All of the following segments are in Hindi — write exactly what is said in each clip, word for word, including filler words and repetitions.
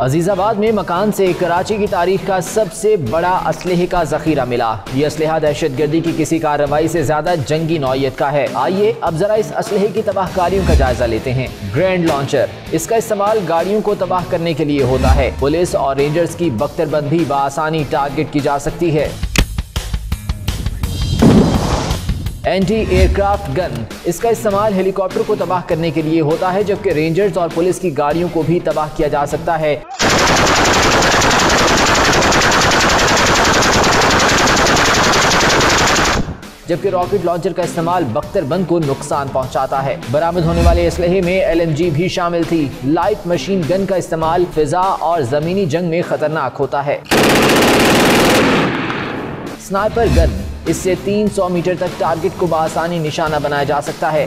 अजीजाबाद में मकान से कराची की तारीख का सबसे बड़ा असलहे का जखीरा मिला। ये असलहा दहशत गर्दी की किसी कार्रवाई से ज्यादा जंगी नौयत का है। आइए अब जरा इस असलहे की तबाहकारियों का जायजा लेते हैं। ग्रैंड लॉन्चर, इसका इस्तेमाल गाड़ियों को तबाह करने के लिए होता है। पुलिस और रेंजर्स की बख्तरबंदी बआसानी टारगेट की जा सकती है। एंटी एयरक्राफ्ट गन, इसका इस्तेमाल हेलीकॉप्टर को तबाह करने के लिए होता है, जबकि रेंजर्स और पुलिस की गाड़ियों को भी तबाह किया जा सकता है। जबकि रॉकेट लॉन्चर का इस्तेमाल बख्तरबंद को नुकसान पहुंचाता है। बरामद होने वाले असलहे में एल एम जी भी शामिल थी। लाइट मशीन गन का इस्तेमाल फिजा और जमीनी जंग में खतरनाक होता है। स्नाइपर गन, इससे तीन सौ मीटर तक टारगेट को बआसानी निशाना बनाया जा सकता है।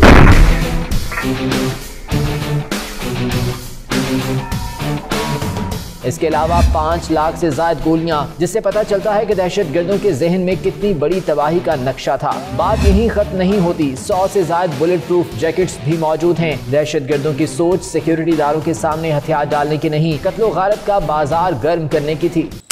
इसके अलावा पांच लाख से ज्यादा गोलियां, जिससे पता चलता है कि दहशत गर्दों के जहन में कितनी बड़ी तबाही का नक्शा था। बात यहीं खत्म नहीं होती, सौ से ज्यादा बुलेट प्रूफ जैकेट्स भी मौजूद हैं। दहशत गर्दों की सोच सिक्योरिटी दारों के सामने हथियार डालने की नहीं, कत्लो गारत का बाजार गर्म करने की थी।